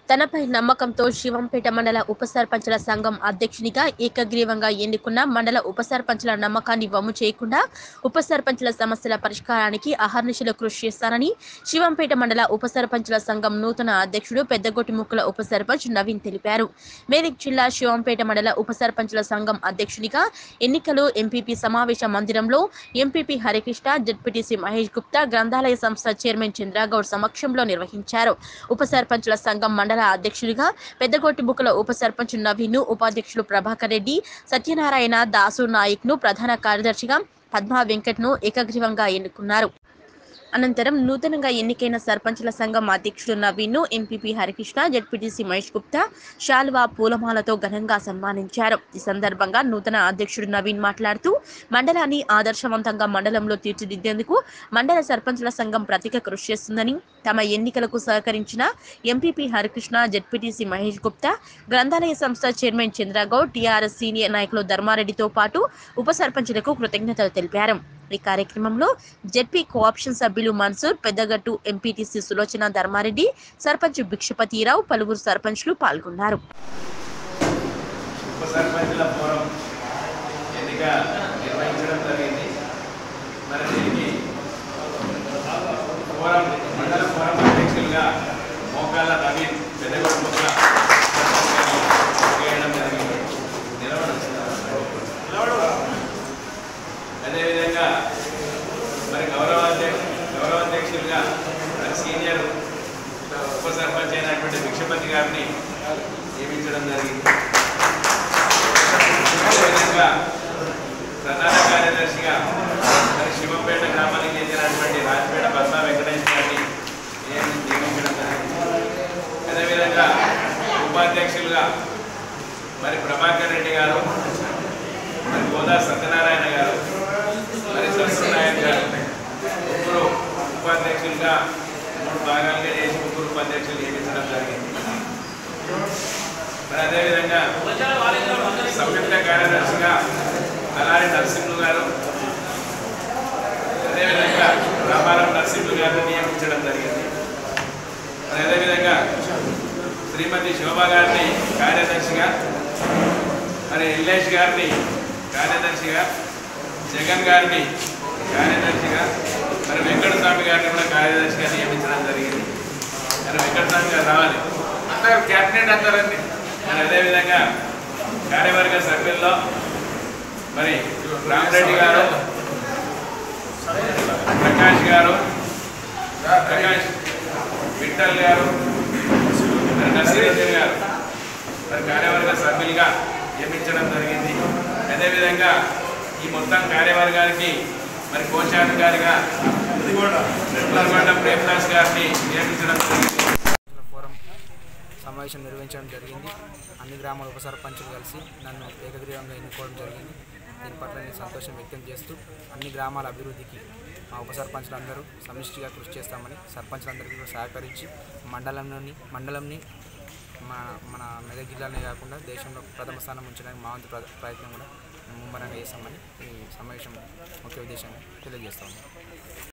తనపై నమ్మకంతో శివంపేట మండల ఉప సర్పంచుల సంఘం అధ్యక్షునిగా ఏకగ్రీవంగా ఎన్నుకున్న మండల ఉప సర్పంచుల నమ్మకాన్ని వమ్ము చేయకుండా ఉప సర్పంచుల సమస్యల పరిష్కారానికి అహర్నిశలు కృషి చేస్తానని శివంపేట మండల ఉప సర్పంచుల సంఘం నూతన అధ్యక్షుడు పెద్దగొట్టిముక్కల ఉప సర్పంచ్ నవీన్ తెలిపారు. మేదక్ జిల్లా శివంపేట మండల ఉప సర్పంచుల సంఘం అధ్యక్షునిగా ఎన్నికలు ఎంపీపీ సమావేశ మందిరంలో ఎంపీపీ హరికృష్ణ, జెడ్పీటీసీ మహేష్ గుప్తా, గ్రంథాలయ సంస్థ చైర్మన్ చంద్రగౌడ్ సమక్షంలో నిర్వహించారు. ఉప సర్పంచుల సంఘం మండల అధ్యక్షుడిగా పెద్దగొట్టిముక్కల ఉప సర్పంచ్ నవీన్, ఉపాధ్యక్షులు ప్రభాకర్ రెడ్డి, సత్యనారాయణ, దాసు నాయక్ ను, ప్రధాన కార్యదర్శిగా పద్మా వెంకట్ ను ఏకగ్రీవంగా ఎన్నుకున్నారు. అనంతరం నూతనంగా ఎన్నికైన సర్పంచుల సంఘం అధ్యక్షుడు నవీన్, ఎంపీపీ హరికృష్ణ, జెడ్పీటీసీ మహేష్ గుప్తా శాల్వా, పూలమాలతో ఘనంగా సన్మానించారు. ఈ సందర్భంగా నూతన అధ్యక్షుడు నవీన్ మాట్లాడుతూ మండలాన్ని ఆదర్శవంతంగా మండలంలో తీర్చిదిద్దేందుకు మండల సర్పంచుల సంఘం ప్రత్యేక కృషి చేస్తుందని, తమ ఎన్నికలకు సహకరించిన ఎంపీపీ హరికృష్ణ, జెడ్పీటీసీ మహేష్ గుప్తా, గ్రంథాలయ సంస్థ చైర్మన్ చంద్రగౌడ్, టీఆర్ఎస్ సీనియర్ నాయకులు ధర్మారెడ్డితో పాటు ఉప సర్పంచులకు కృతజ్ఞతలు తెలిపారు. ఈ కార్యక్రమంలో జెడ్పీ కోఆప్షన్ సభ్యులు మన్సూర్, పెద్దగట్టు ఎంపీటీసీ సులోచన, ధర్మారెడ్డి, సర్పంచ్ భిక్షపతిరావు, పలువురు సర్పంచ్లు పాల్గొన్నారు. ఉప సర్పంచుల ఫోరం ఎన్నిక నిర్వహించడం జరిగింది. మరి దీనికి మండల ఫోరం అధ్యక్షులుగా మోకాళ్ళ నవీన్ పెద్దగొట్టిముక్కల చేయడం జరిగింది. అదేవిధంగా మరి గౌరవాధ్యక్షులుగా మరి సీనియర్ ఉప సర్పంచ్ అయినటువంటి భిక్షపతి గారిని నియమించడం జరిగింది. అదేవిధంగా ప్రధాన కార్యదర్శిగా మరి శివంపేట గ్రామానికి చెందినటువంటి రాజపేట పద్మా వెంకటేష్ గారిని నియమించడం జరిగింది. అదేవిధంగా ఉపాధ్యక్షులుగా మరి ప్రభాకర్ రెడ్డి గారు, మరి గోదా సత్యనారాయణ గారు, మరి సత్యనారాయణ గారు ముగ్గురు ఉపాధ్యక్షులుగా 3 భాగాలుగా చేసి ముగ్గురు ఉపాధ్యక్షులు నియమించడం జరిగింది. మరి అదేవిధంగా సంయుక్త కార్యదర్శిగా అలారి నరసింహులు గారు, అదేవిధంగా రామారావు నరసింహులు గారిని నియమించడం జరిగింది. మరి అదేవిధంగా శ్రీమతి శోభా గారిని కార్యదర్శిగా, మరి ఎల్లేష్ గారిని కార్యదర్శిగా, జగన్ గారిని కార్యదర్శిగా, మరి వెంకటస్వామి గారిని కూడా కార్యదర్శిగా నియమించడం జరిగింది. మరి వెంకటస్వామి గారు రావాలి, అందరూ క్యాబినెట్ అందరండి. మరి అదేవిధంగా కార్యవర్గ సభ్యుల్లో మరి రామరెడ్డి గారు, ప్రకాష్ గారు, ప్రకాష్ విఠల్ గారు, మరి నర్సిరెడ్డి గారు మరి కార్యవర్గ సభ్యులుగా నియమించడం జరిగింది. అదేవిధంగా ఈ మొత్తం కార్యవర్గానికి మరి కోశాధికారిగా ప్రేమదాస్ గారిని నియమించడం జరిగింది. ఫోరం సమావేశం నిర్వహించడం జరిగింది. అన్ని గ్రామాల ఉప సర్పంచులు కలిసి నన్ను ఏకగ్రీవంగా ఎన్నుకోవడం జరిగింది. దీని పట్ల నేను సంతోషం వ్యక్తం చేస్తూ అన్ని గ్రామాల అభివృద్ధికి మా ఉప సర్పంచులందరూ సమిష్టిగా కృషి చేస్తామని, సర్పంచులందరికీ కూడా సహకరించి మండలంని మన మెదక్ జిల్లానే కాకుండా దేశంలో ప్రథమ స్థానం ఉంచడానికి మా వంతు ప్రయత్నం కూడా ముమ్మరంగా చేస్తామని ఈ సమావేశం ముఖ్య ఉద్దేశంగా తెలియజేస్తాము.